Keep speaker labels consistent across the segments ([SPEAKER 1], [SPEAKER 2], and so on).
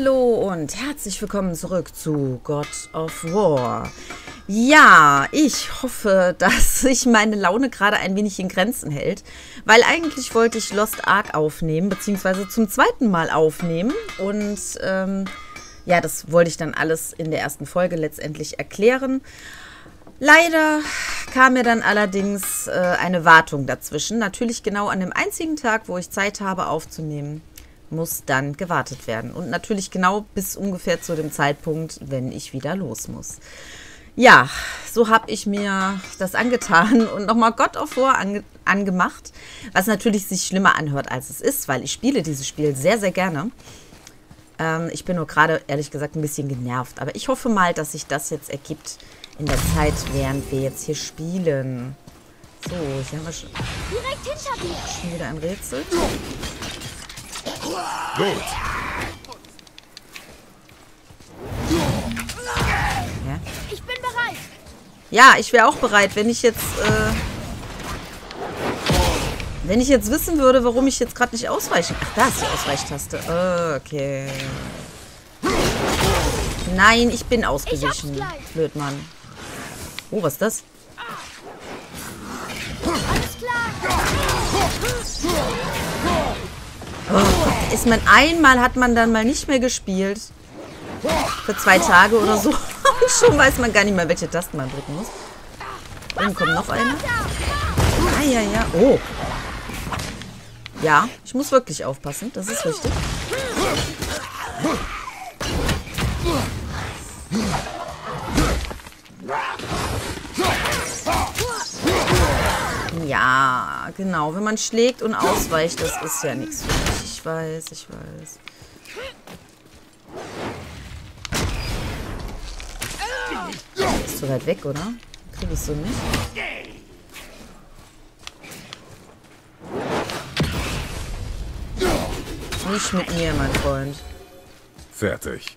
[SPEAKER 1] Hallo und herzlich willkommen zurück zu God of War. Ja, ich hoffe, dass sich meine Laune gerade ein wenig in Grenzen hält, weil eigentlich wollte ich Lost Ark aufnehmen, beziehungsweise zum zweiten Mal aufnehmen und ja, das wollte ich dann alles in der ersten Folge letztendlich erklären. Leider kam mir dann allerdings eine Wartung dazwischen, natürlich genau an dem einzigen Tag, wo ich Zeit habe aufzunehmen. Muss dann gewartet werden. Und natürlich genau bis ungefähr zu dem Zeitpunkt, wenn ich wieder los muss. Ja, so habe ich mir das angetan und nochmal God of War angemacht, was natürlich sich schlimmer anhört, als es ist, weil ich spiele dieses Spiel sehr, sehr gerne. Ich bin nur gerade, ehrlich gesagt, ein bisschen genervt. Aber ich hoffe mal, dass sich das jetzt ergibt in der Zeit, während wir jetzt hier spielen. So, hier haben wir schon,
[SPEAKER 2] direkt hinter dir.
[SPEAKER 1] Schon wieder ein Rätsel.
[SPEAKER 3] Gut.
[SPEAKER 1] Ja.
[SPEAKER 2] Ich bin bereit.
[SPEAKER 1] Ja, ich wäre auch bereit, wenn ich jetzt wissen würde, warum ich jetzt gerade nicht ausweichen. Ach, da ist die Ausweichtaste. Okay. Nein, ich bin ausgewichen. Blöd, Mann. Oh, was ist das?
[SPEAKER 2] Alles klar.
[SPEAKER 1] Oh, ist man einmal, hat man dann mal nicht mehr gespielt. Für 2 Tage oder so. Und schon weiß man gar nicht mehr, welche Tasten man drücken muss. Dann kommt noch eine. Ah, ja, ja. Oh. Ja, ich muss wirklich aufpassen. Das ist richtig. Ja, genau. Wenn man schlägt und ausweicht, das ist ja nichts für mich. Ich weiß, ich weiß. Ist zu weit weg, oder? Krieg ich so nicht. Nicht mit mir, mein Freund.
[SPEAKER 3] Fertig.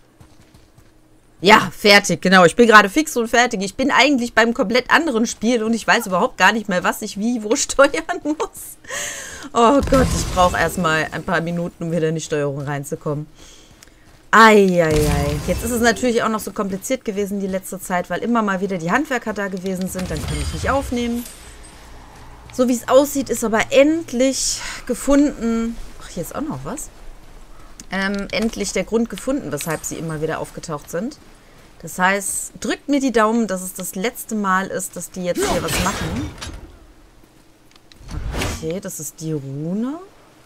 [SPEAKER 1] Ja, fertig, genau. Ich bin gerade fix und fertig. Ich bin eigentlich beim komplett anderen Spiel und ich weiß überhaupt gar nicht mehr, was ich wie, wo steuern muss. Oh Gott, ich brauche erstmal ein paar Minuten, um wieder in die Steuerung reinzukommen. Eieiei. Jetzt ist es natürlich auch noch so kompliziert gewesen die letzte Zeit, weil immer mal wieder die Handwerker da gewesen sind. Dann kann ich nicht aufnehmen. So wie es aussieht, ist aber endlich gefunden. Ach, hier ist auch noch was. Endlich der Grund gefunden, weshalb sie immer wieder aufgetaucht sind. Das heißt, drückt mir die Daumen, dass es das letzte Mal ist, dass die jetzt hier was machen. Okay, das ist die Rune.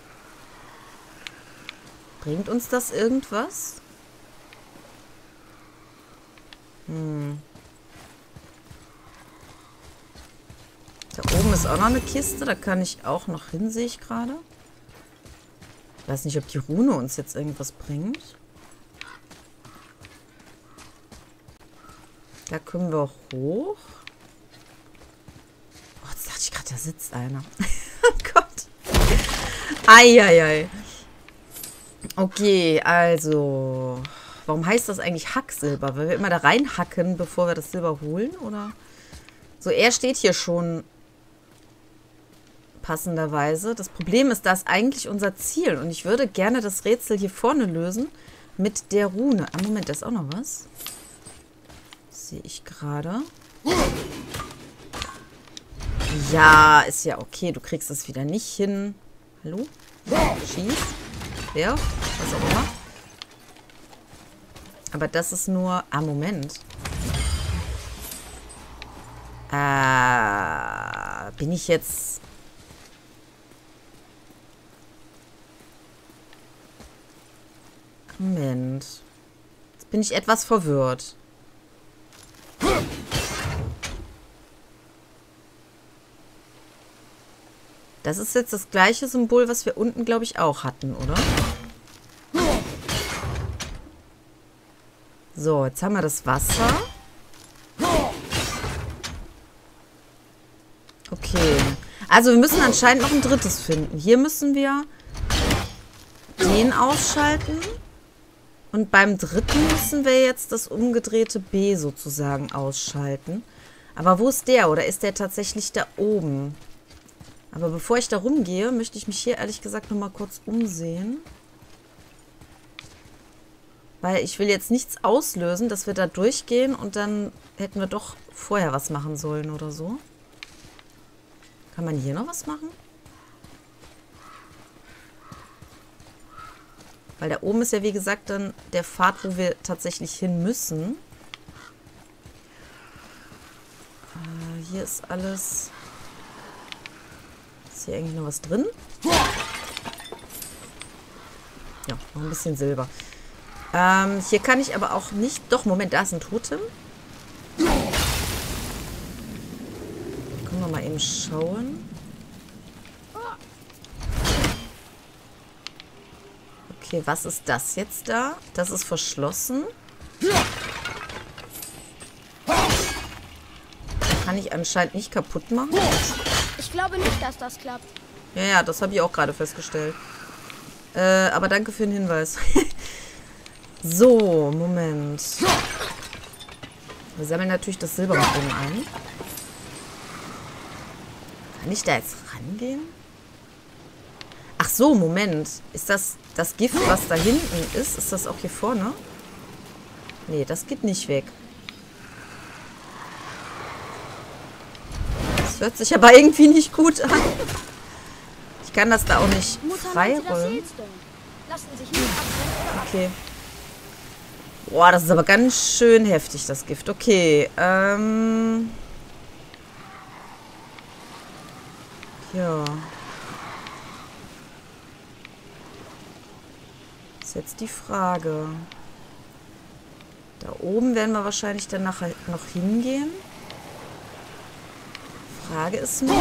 [SPEAKER 1] Bringt uns das irgendwas? Da oben ist auch noch eine Kiste. Da kann ich auch noch hin, sehe ich gerade. Ich weiß nicht, ob die Rune uns jetzt irgendwas bringt. Da können wir hoch. Oh, jetzt dachte ich gerade, da sitzt einer. Oh Gott. Eieiei. Okay, also. Warum heißt das eigentlich Hacksilber? Weil wir immer da reinhacken, bevor wir das Silber holen, oder? So, er steht hier schon passenderweise. Das Problem ist, das ist eigentlich unser Ziel. Und ich würde gerne das Rätsel hier vorne lösen mit der Rune. Ah, Moment, da ist auch noch was. Sehe ich gerade. Ja, ist ja okay. Du kriegst es wieder nicht hin. Hallo? Schieß. Wer? Was auch immer. Aber das ist nur... Ah, Moment. Bin ich jetzt... Moment. Jetzt bin ich etwas verwirrt. Das ist jetzt das gleiche Symbol, was wir unten, glaube ich, auch hatten, oder? So, jetzt haben wir das Wasser. Okay. Also wir müssen anscheinend noch ein drittes finden. Hier müssen wir den ausschalten. Und beim dritten müssen wir jetzt das umgedrehte B sozusagen ausschalten. Aber wo ist der? Oder ist der tatsächlich da oben? Aber bevor ich da rumgehe, möchte ich mich hier ehrlich gesagt noch mal kurz umsehen. Weil ich will jetzt nichts auslösen, dass wir da durchgehen und dann hätten wir doch vorher was machen sollen oder so. Kann man hier noch was machen? Weil da oben ist ja, wie gesagt, dann der Pfad, wo wir tatsächlich hin müssen. Hier ist alles... Ist hier eigentlich noch was drin? Ja, noch ein bisschen Silber. Hier kann ich aber auch nicht... Doch, Moment, da ist ein Totem. Können wir mal eben schauen. Okay, was ist das jetzt da? Das ist verschlossen. Kann ich anscheinend nicht kaputt machen.
[SPEAKER 2] Ich glaube nicht, dass das klappt.
[SPEAKER 1] Ja, das habe ich auch gerade festgestellt. Aber danke für den Hinweis. So, Moment. Wir sammeln natürlich das Silber mit oben ein. Kann ich da jetzt rangehen? Ach so, Moment. Ist das Gift, was da hinten ist? Ist das auch hier vorne? Nee, das geht nicht weg. Das hört sich aber irgendwie nicht gut an. Ich kann das da auch nicht freirollen. Okay. Boah, das ist aber ganz schön heftig, das Gift. Okay, ja. Ist jetzt die Frage. Da oben werden wir wahrscheinlich dann nachher noch hingehen. Frage ist nur...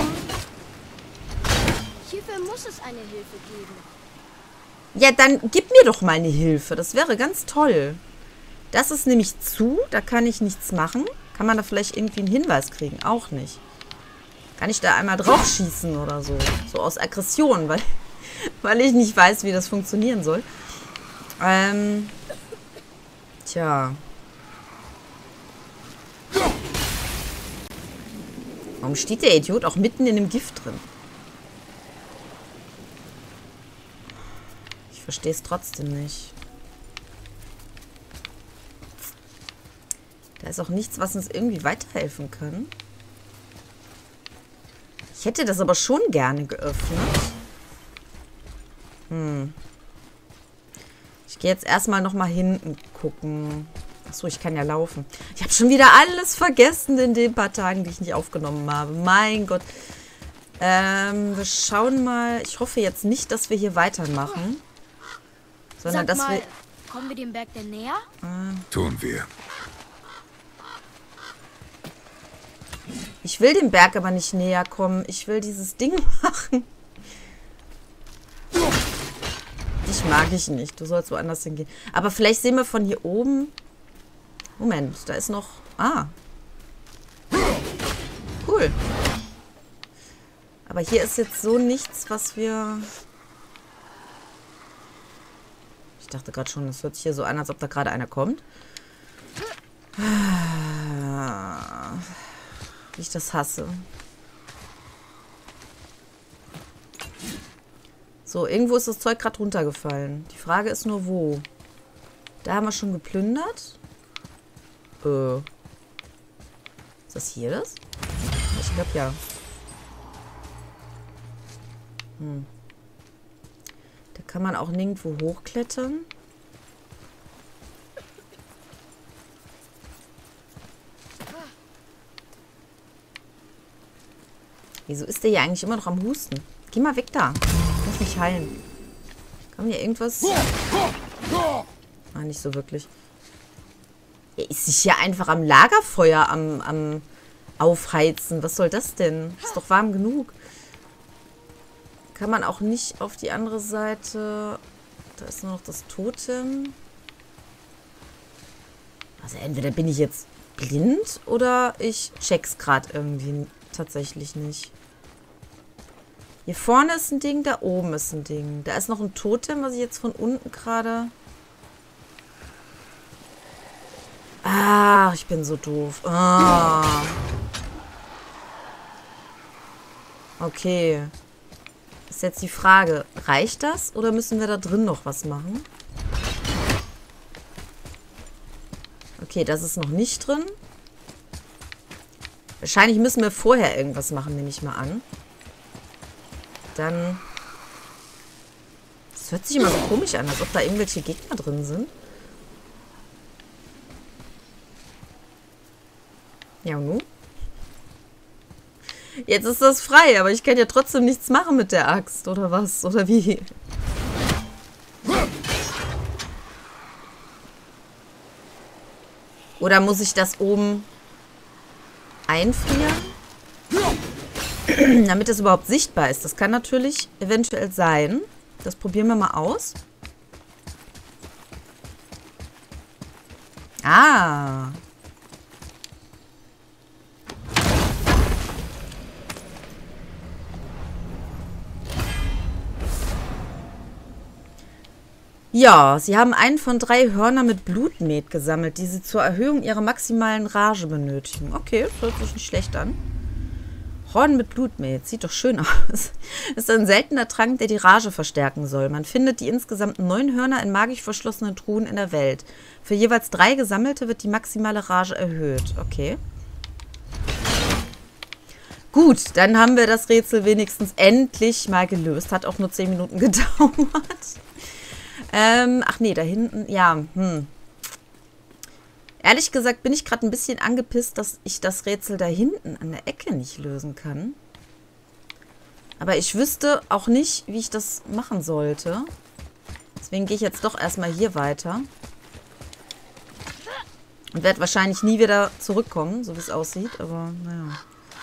[SPEAKER 2] Hierfür muss es eine Hilfe geben.
[SPEAKER 1] Ja, dann gib mir doch mal eine Hilfe. Das wäre ganz toll. Das ist nämlich zu. Da kann ich nichts machen. Kann man da vielleicht irgendwie einen Hinweis kriegen? Auch nicht. Kann ich da einmal drauf schießen oder so? So aus Aggression, weil ich nicht weiß, wie das funktionieren soll. Tja. Warum steht der Idiot auch mitten in dem Gift drin? Ich verstehe es trotzdem nicht. Da ist auch nichts, was uns irgendwie weiterhelfen kann. Ich hätte das aber schon gerne geöffnet. Ich gehe jetzt erstmal nochmal hinten gucken. Achso, ich kann ja laufen. Ich habe schon wieder alles vergessen in den paar Tagen, die ich nicht aufgenommen habe. Mein Gott. Wir schauen mal. Ich hoffe jetzt nicht, dass wir hier weitermachen. Sondern
[SPEAKER 2] Sag
[SPEAKER 1] dass
[SPEAKER 2] mal,
[SPEAKER 1] wir...
[SPEAKER 2] kommen wir dem Berg denn näher?
[SPEAKER 3] Tun wir.
[SPEAKER 1] Ich will dem Berg aber nicht näher kommen. Ich will dieses Ding machen. Dich mag ich nicht. Du sollst woanders hingehen. Aber vielleicht sehen wir von hier oben... Moment, da ist noch... Ah. Cool. Aber hier ist jetzt so nichts, was wir... Ich dachte gerade schon, das hört sich hier so an, als ob da gerade einer kommt. Wie ich das hasse. So, irgendwo ist das Zeug gerade runtergefallen. Die Frage ist nur, wo? Da haben wir schon geplündert. Ist das hier das? Ich glaube, ja. Da kann man auch nirgendwo hochklettern. Wieso ist der hier eigentlich immer noch am Husten? Geh mal weg da. Ich muss mich heilen. Kann hier irgendwas... Ah, nicht so wirklich. Er ist sich ja einfach am Lagerfeuer am Aufheizen. Was soll das denn? Ist doch warm genug. Kann man auch nicht auf die andere Seite... Da ist nur noch das Totem. Also entweder bin ich jetzt blind oder ich check's gerade irgendwie tatsächlich nicht. Hier vorne ist ein Ding, da oben ist ein Ding. Da ist noch ein Totem, was ich jetzt von unten gerade... Ah, ich bin so doof. Ah. Okay. Ist jetzt die Frage, reicht das oder müssen wir da drin noch was machen? Okay, das ist noch nicht drin. Wahrscheinlich müssen wir vorher irgendwas machen, nehme ich mal an. Dann... Das hört sich immer so komisch an, als ob da irgendwelche Gegner drin sind. Ja, und nun? Jetzt ist das frei, aber ich kann ja trotzdem nichts machen mit der Axt, oder was? Oder wie? Oder muss ich das oben einfrieren? Damit es überhaupt sichtbar ist. Das kann natürlich eventuell sein. Das probieren wir mal aus. Ah. Ja, sie haben einen von 3 Hörner mit Blutmet gesammelt, die sie zur Erhöhung ihrer maximalen Rage benötigen. Okay, das hört sich nicht schlecht an. Horn mit Blutmet, sieht doch schön aus. Ist ein seltener Trank, der die Rage verstärken soll. Man findet die insgesamt 9 Hörner in magisch verschlossenen Truhen in der Welt. Für jeweils 3 gesammelte wird die maximale Rage erhöht. Okay. Gut, dann haben wir das Rätsel wenigstens endlich mal gelöst. Hat auch nur 10 Minuten gedauert. Ach nee, da hinten, ja, Ehrlich gesagt bin ich gerade ein bisschen angepisst, dass ich das Rätsel da hinten an der Ecke nicht lösen kann. Aber ich wüsste auch nicht, wie ich das machen sollte. Deswegen gehe ich jetzt doch erstmal hier weiter. Und werde wahrscheinlich nie wieder zurückkommen, so wie es aussieht, aber naja.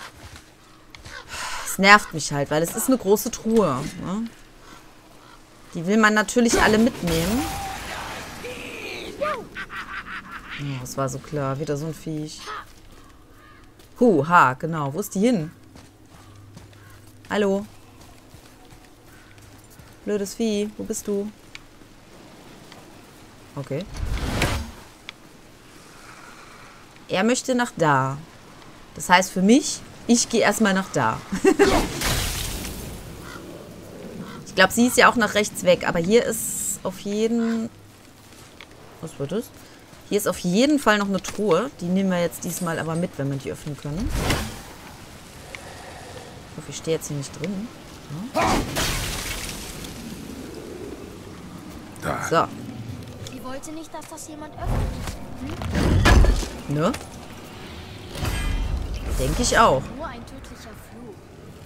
[SPEAKER 1] Es nervt mich halt, weil es ist eine große Truhe, ne? Die will man natürlich alle mitnehmen. Oh, das war so klar. Wieder so ein Viech. Ha, genau. Wo ist die hin? Hallo? Blödes Vieh. Wo bist du? Okay. Er möchte nach da. Das heißt für mich, ich gehe erstmal nach da. Ich glaube, sie ist ja auch nach rechts weg. Aber hier ist auf jeden... Was wird das? Hier ist auf jeden Fall noch eine Truhe. Die nehmen wir jetzt diesmal aber mit, wenn wir die öffnen können. Ich hoffe, ich stehe jetzt hier nicht drin. Ja. So.
[SPEAKER 2] Sie wollte nicht, dass das jemand öffnet.
[SPEAKER 1] Ne? Denke ich auch.
[SPEAKER 2] Nur ein tödlicher Fluch.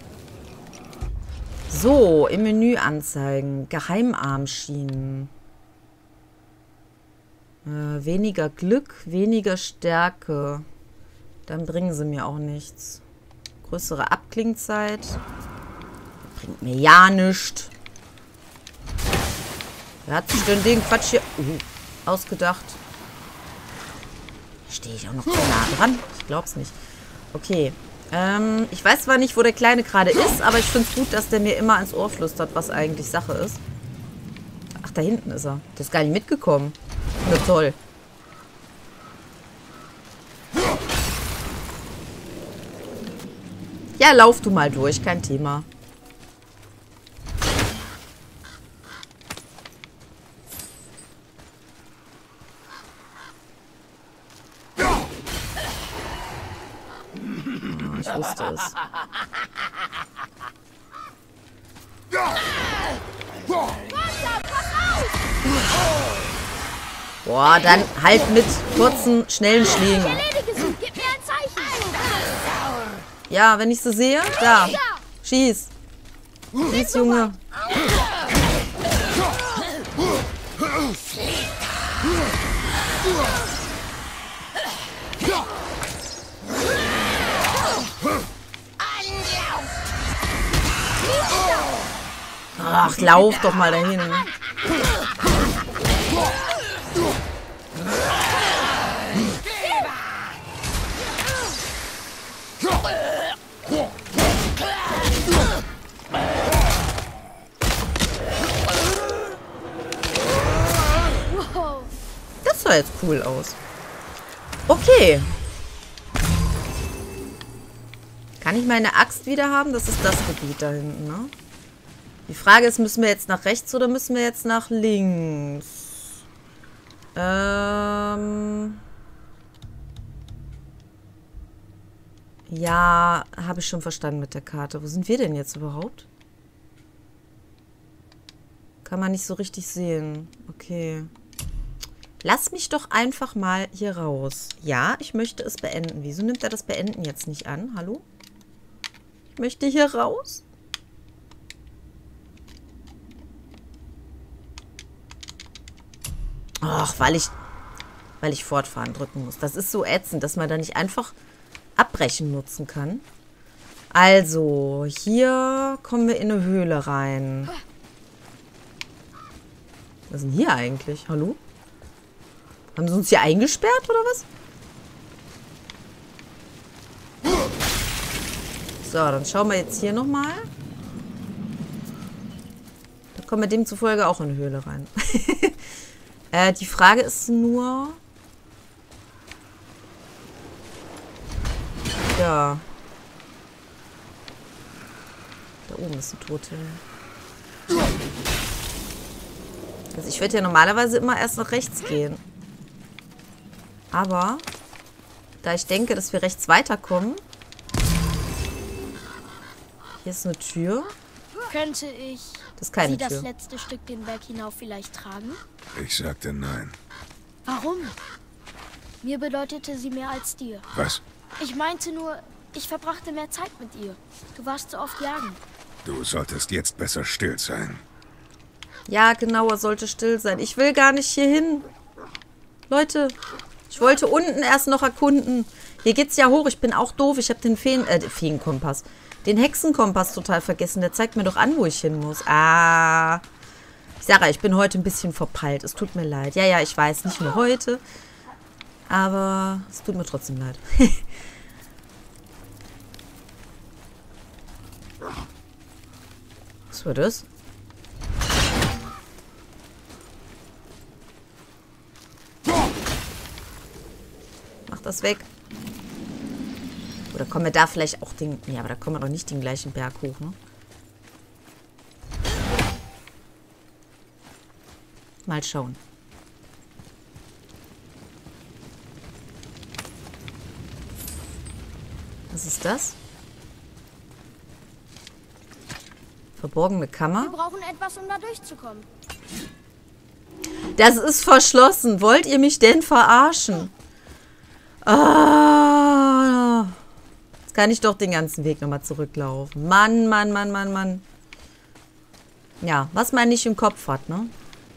[SPEAKER 1] So, im Menü anzeigen. Geheimarmschienen. Weniger Glück, weniger Stärke. Dann bringen sie mir auch nichts. Größere Abklingzeit. Bringt mir ja nichts. Wer hat sich denn den Quatsch hier ausgedacht? Stehe ich auch noch zu nah dran? Ich glaub's nicht. Okay. Ich weiß zwar nicht, wo der Kleine gerade ist, aber ich finde es gut, dass der mir immer ins Ohr flüstert, was eigentlich Sache ist. Ach, da hinten ist er. Der ist gar nicht mitgekommen. Na toll. Ja, lauf du mal durch, kein Thema. Oh, ich wusste es. Boah, dann halt mit kurzen, schnellen Schlägen.
[SPEAKER 2] Ich erledige sie. Gib mir ein Zeichen.
[SPEAKER 1] Ja, wenn ich sie sehe, da. Schieß. Schieß, Junge. Ach, lauf doch mal dahin. Das sah jetzt cool aus. Okay. Kann ich meine Axt wieder haben? Das ist das Gebiet da hinten, ne? Die Frage ist, müssen wir jetzt nach rechts oder müssen wir jetzt nach links? Ja, habe ich schon verstanden mit der Karte. Wo sind wir denn jetzt überhaupt? Kann man nicht so richtig sehen. Okay. Lass mich doch einfach mal hier raus. Ja, ich möchte es beenden. Wieso nimmt er das Beenden jetzt nicht an? Hallo? Ich möchte hier raus. Ach, weil ich fortfahren drücken muss. Das ist so ätzend, dass man da nicht einfach abbrechen nutzen kann. Also, hier kommen wir in eine Höhle rein. Was ist denn hier eigentlich? Hallo? Haben sie uns hier eingesperrt, oder was? So, dann schauen wir jetzt hier nochmal. Da kommen wir demzufolge auch in eine Höhle rein. Die Frage ist nur... Ja. Da oben ist ein Totem. Also ich werde ja normalerweise immer erst nach rechts gehen. Aber, da ich denke, dass wir rechts weiterkommen... Hier ist eine Tür.
[SPEAKER 2] Könnte ich
[SPEAKER 1] Das ist keine
[SPEAKER 2] Sie das
[SPEAKER 1] Tür.
[SPEAKER 2] letzte Stück den Berg hinauf vielleicht tragen?
[SPEAKER 3] Ich sagte nein.
[SPEAKER 2] Warum? Mir bedeutete sie mehr als dir.
[SPEAKER 3] Was?
[SPEAKER 2] Ich meinte nur, ich verbrachte mehr Zeit mit ihr. Du warst so oft jagen.
[SPEAKER 3] Du solltest jetzt besser still sein.
[SPEAKER 1] Ja, genau, er sollte still sein. Ich will gar nicht hier hin. Leute, ich wollte unten erst noch erkunden. Hier geht's ja hoch. Ich bin auch doof. Ich habe den Feenkompass. Den Hexenkompass total vergessen. Der zeigt mir doch an, wo ich hin muss. Ah. Ich sage ja, ich bin heute ein bisschen verpeilt. Es tut mir leid. Ja, ja, ich weiß, nicht nur heute. Aber es tut mir trotzdem leid. Was war das? Mach das weg. Oder kommen wir da vielleicht auch den... Ja, aber da kommen wir doch nicht den gleichen Berg hoch, ne? Mal schauen. Was ist das? Verborgene Kammer?
[SPEAKER 2] Wir brauchen etwas, um da durchzukommen.
[SPEAKER 1] Das ist verschlossen. Wollt ihr mich denn verarschen? Ah. Jetzt kann ich doch den ganzen Weg nochmal zurücklaufen. Mann, Mann, Mann, Mann, Mann. Ja, was man nicht im Kopf hat, ne?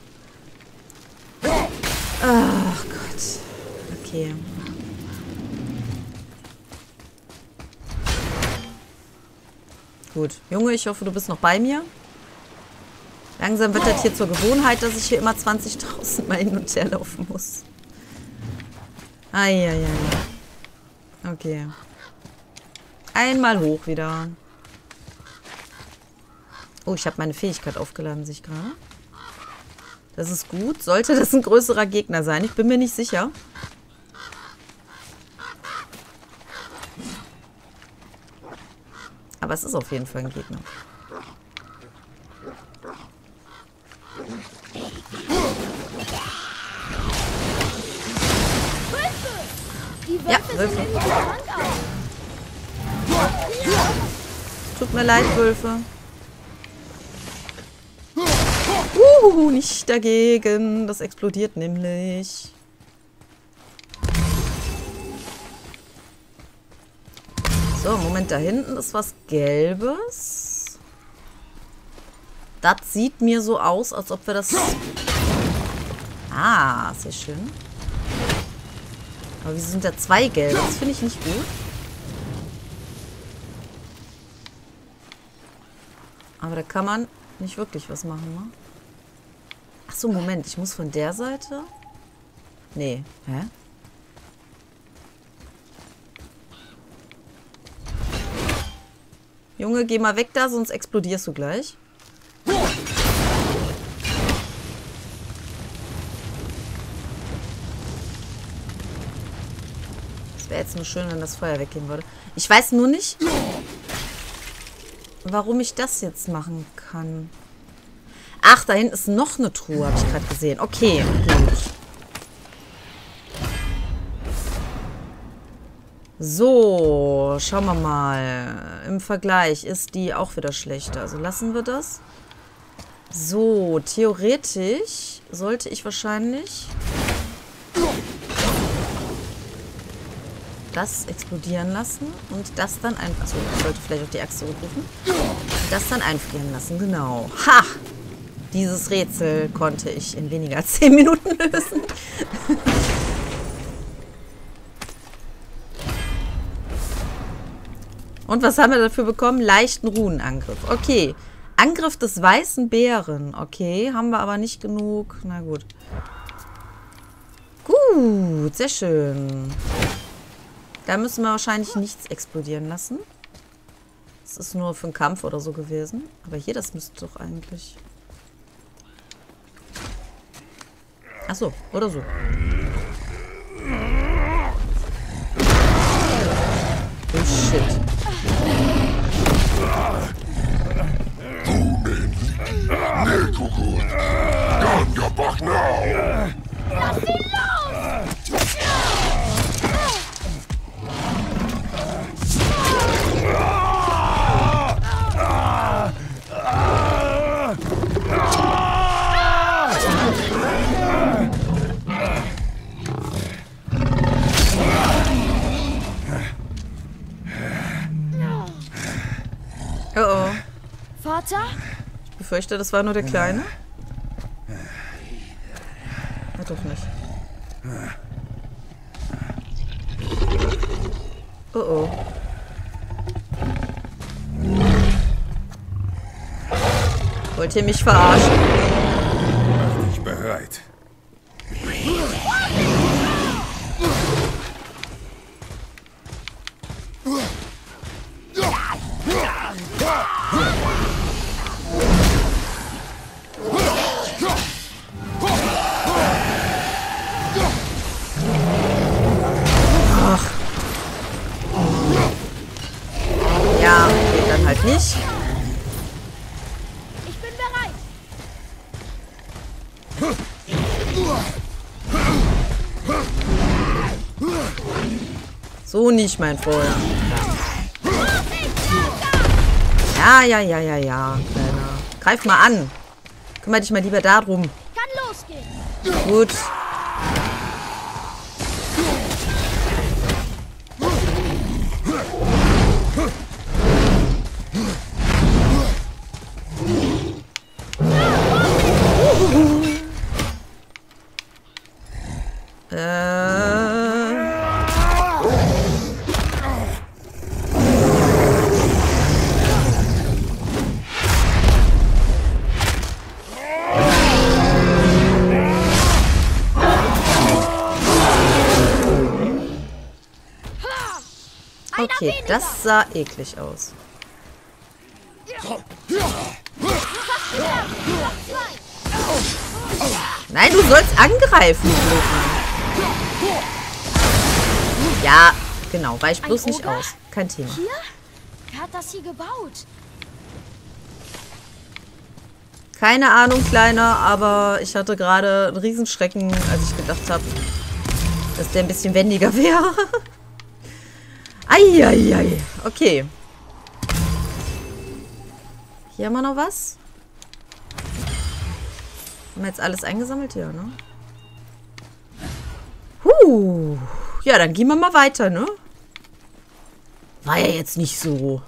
[SPEAKER 1] Ach Gott. Okay. Gut. Junge, ich hoffe, du bist noch bei mir. Langsam wird das hier zur Gewohnheit, dass ich hier immer 20.000 Mal hin und her laufen muss. Eieiei. Okay. Einmal hoch wieder. Oh, ich habe meine Fähigkeit aufgeladen, sehe ich gerade. Das ist gut. Sollte das ein größerer Gegner sein? Ich bin mir nicht sicher. Aber es ist auf jeden Fall ein Gegner.
[SPEAKER 2] Die Wölfe
[SPEAKER 1] Ja,
[SPEAKER 2] sind
[SPEAKER 1] Wölfe.
[SPEAKER 2] in der Wand auf.
[SPEAKER 1] Tut mir leid, Wölfe. Nicht dagegen. Das explodiert nämlich. So, Moment, da hinten ist was Gelbes. Das sieht mir so aus, als ob wir das... Ah, sehr schön. Aber wieso sind da zwei Gelbe? Das finde ich nicht gut. Aber da kann man nicht wirklich was machen, ne? Ach so, Moment. Ich muss von der Seite... Nee. Hä? Junge, geh mal weg da, sonst explodierst du gleich. Es wäre jetzt nur schön, wenn das Feuer weggehen würde. Ich weiß nur nicht, warum ich das jetzt machen kann. Ach, da hinten ist noch eine Truhe, habe ich gerade gesehen. Okay, gut. So, schauen wir mal. Im Vergleich ist die auch wieder schlechter. Also lassen wir das. So, theoretisch sollte ich wahrscheinlich das explodieren lassen und das dann einfach... Achso, ich sollte vielleicht auch die Axt zurückrufen. Das dann einfrieren lassen, genau. Ha! Dieses Rätsel konnte ich in weniger als 10 Minuten lösen. Und was haben wir dafür bekommen? Leichten Runenangriff. Okay. Angriff des weißen Bären. Okay, haben wir aber nicht genug. Na gut. Gut, sehr schön. Da müssen wir wahrscheinlich nichts explodieren lassen. Das ist nur für einen Kampf oder so gewesen. Aber hier, das müsste doch eigentlich... Achso, oder so. Oh shit.
[SPEAKER 2] Lass ihn los!
[SPEAKER 1] Oh oh.
[SPEAKER 2] Vater?
[SPEAKER 1] Ich befürchte, das war nur der Kleine. Ja, doch nicht. Oh oh. Wollt ihr mich verarschen?
[SPEAKER 3] Mach dich bereit.
[SPEAKER 1] Ja, okay, dann halt nicht.
[SPEAKER 2] Ich bin bereit.
[SPEAKER 1] So nicht, mein Freund. Ja, ja, ja, ja, ja, Kleiner. Greif mal an. Kümmere dich mal lieber darum.
[SPEAKER 2] Kann losgehen.
[SPEAKER 1] Gut. Okay, das sah eklig aus. Nein, du sollst angreifen. Ja, genau. Reicht bloß nicht aus. Kein Thema.
[SPEAKER 2] Hier? Wer hat das hier gebaut?
[SPEAKER 1] Keine Ahnung, Kleiner, aber ich hatte gerade einen Riesenschrecken, als ich gedacht habe, dass der ein bisschen wendiger wäre. Eieiei. Okay. Hier haben wir noch was. Haben wir jetzt alles eingesammelt? Ja, ne? Ja, dann gehen wir mal weiter, ne? War ja jetzt nicht so.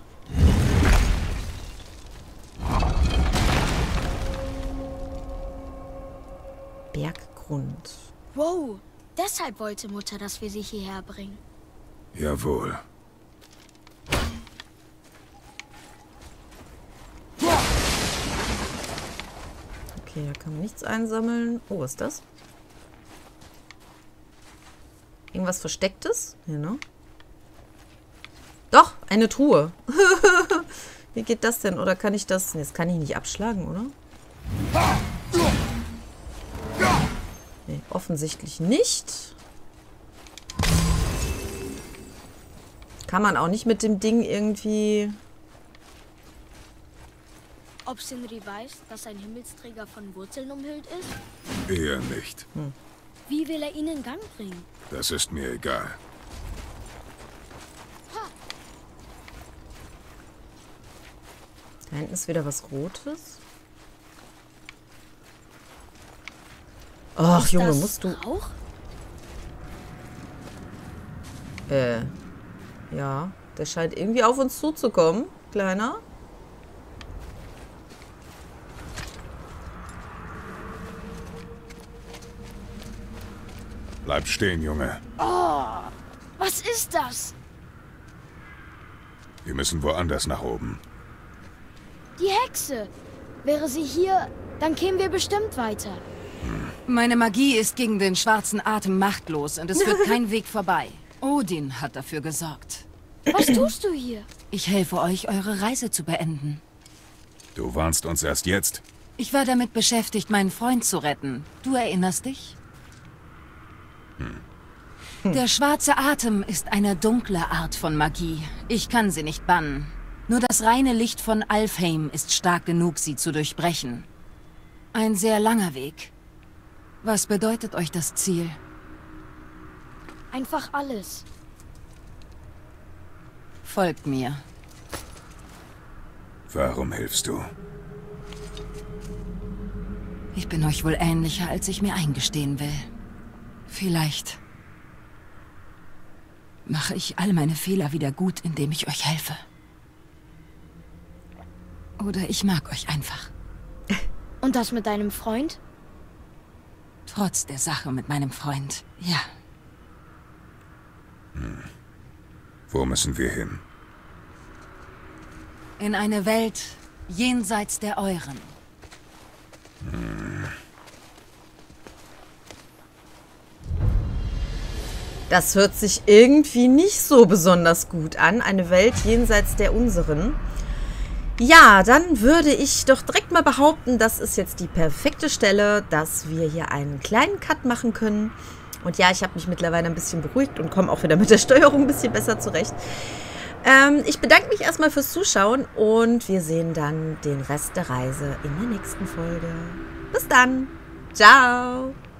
[SPEAKER 1] Berggrund.
[SPEAKER 2] Wow, deshalb wollte Mutter, dass wir sie hierher bringen.
[SPEAKER 3] Jawohl.
[SPEAKER 1] Okay, da kann man nichts einsammeln. Oh, was ist das? Irgendwas Verstecktes? Hier, ne? Doch, eine Truhe. Wie geht das denn? Oder kann ich das... Ne, das kann ich nicht abschlagen, oder? Ne, offensichtlich nicht. Kann man auch nicht mit dem Ding irgendwie...
[SPEAKER 2] Ob Sindri weiß, dass ein Himmelsträger von Wurzeln umhüllt ist?
[SPEAKER 3] Eher nicht.
[SPEAKER 2] Wie will er ihn in Gang bringen?
[SPEAKER 3] Das ist mir egal.
[SPEAKER 1] Da hinten ist wieder was Rotes. Ach, Junge, musst du...
[SPEAKER 2] Rauch?
[SPEAKER 1] Ja, der scheint irgendwie auf uns zuzukommen, Kleiner.
[SPEAKER 3] Bleib stehen, Junge.
[SPEAKER 2] Oh, was ist das?
[SPEAKER 3] Wir müssen woanders nach oben.
[SPEAKER 2] Die Hexe. Wäre sie hier, dann kämen wir bestimmt weiter.
[SPEAKER 4] Meine Magie ist gegen den schwarzen Atem machtlos und es führt kein Weg vorbei. Odin hat dafür gesorgt.
[SPEAKER 2] Was tust du hier?
[SPEAKER 4] Ich helfe euch, eure Reise zu beenden.
[SPEAKER 3] Du warnst uns erst jetzt.
[SPEAKER 4] Ich war damit beschäftigt, meinen Freund zu retten. Du erinnerst dich? Der schwarze Atem ist eine dunkle Art von Magie. Ich kann sie nicht bannen. Nur das reine Licht von Alfheim ist stark genug, sie zu durchbrechen. Ein sehr langer Weg. Was bedeutet euch das Ziel?
[SPEAKER 2] Einfach alles.
[SPEAKER 4] Folgt mir.
[SPEAKER 3] Warum hilfst du?
[SPEAKER 4] Ich bin euch wohl ähnlicher, als ich mir eingestehen will. Vielleicht mache ich all meine Fehler wieder gut, indem ich euch helfe. Oder ich mag euch einfach.
[SPEAKER 2] Und das mit deinem Freund?
[SPEAKER 4] Trotz der Sache mit meinem Freund, ja.
[SPEAKER 3] Wo müssen wir hin?
[SPEAKER 4] In eine Welt jenseits der euren.
[SPEAKER 1] Das hört sich irgendwie nicht so besonders gut an. Eine Welt jenseits der unseren. Ja, dann würde ich doch direkt mal behaupten, das ist jetzt die perfekte Stelle, dass wir hier einen kleinen Cut machen können. Und ja, ich habe mich mittlerweile ein bisschen beruhigt und komme auch wieder mit der Steuerung ein bisschen besser zurecht. Ich bedanke mich erstmal fürs Zuschauen und wir sehen dann den Rest der Reise in der nächsten Folge. Bis dann. Ciao.